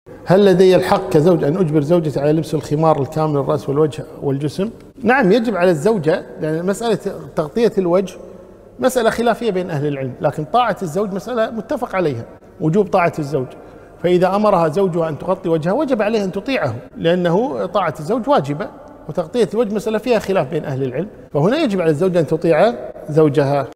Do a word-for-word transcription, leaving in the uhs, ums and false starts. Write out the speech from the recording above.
هل لدي الحق كزوج أن أجبر زوجتي على لبس الخمار الكامل الرأس والوجه والجسم؟ نعم، يجب على الزوجة، لأن مسألة تغطية الوجه مسألة خلافية بين أهل العلم، لكن طاعة الزوج مسألة متفق عليها، وجوب طاعة الزوج. فإذا أمرها زوجها أن تغطي وجهها وجب عليها أن تطيعه، لأنه طاعة الزوج واجبة، وتغطية الوجه مسألة فيها خلاف بين أهل العلم، فهنا يجب على الزوجة أن تطيع زوجها.